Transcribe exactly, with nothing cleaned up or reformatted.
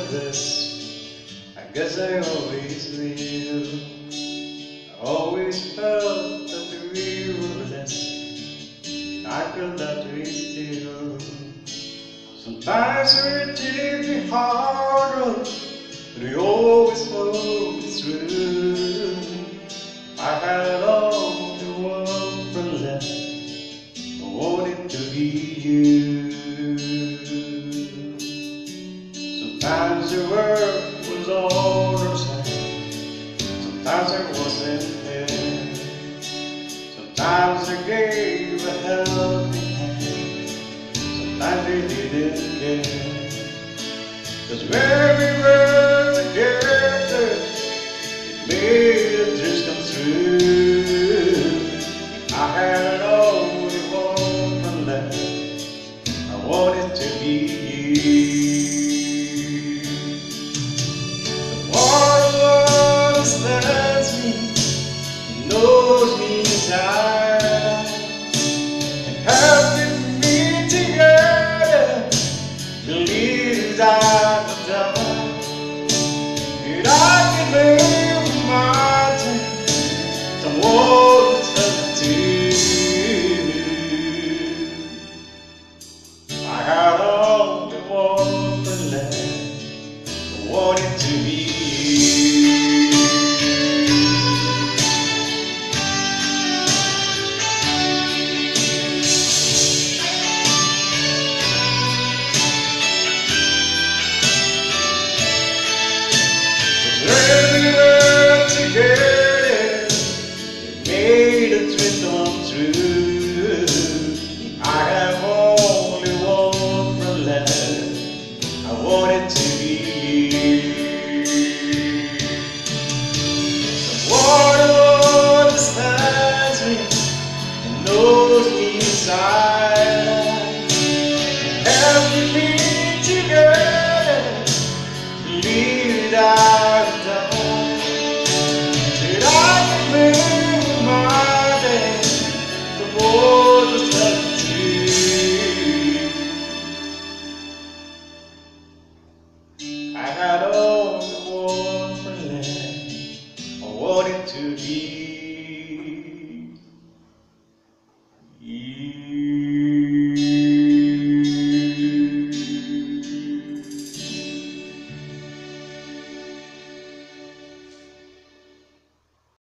this, I guess I always will. I always felt that we were blessed, and I feel that we still. Sometimes we take the hard road, but we always know it's true. I had all the world for left, I wanted to be you. Sometimes the world was on our side, sometimes I wasn't there. Sometimes I gave a helping hand, sometimes they didn't care. 'Cause when we were together, it made a dreams come true. I had all the hope left, I wanted to be you. Understands me, he knows me inside, and helping me together, believes I will die. And I can live with my time, someone to I had all the water left, I wanted to be you. When we were together,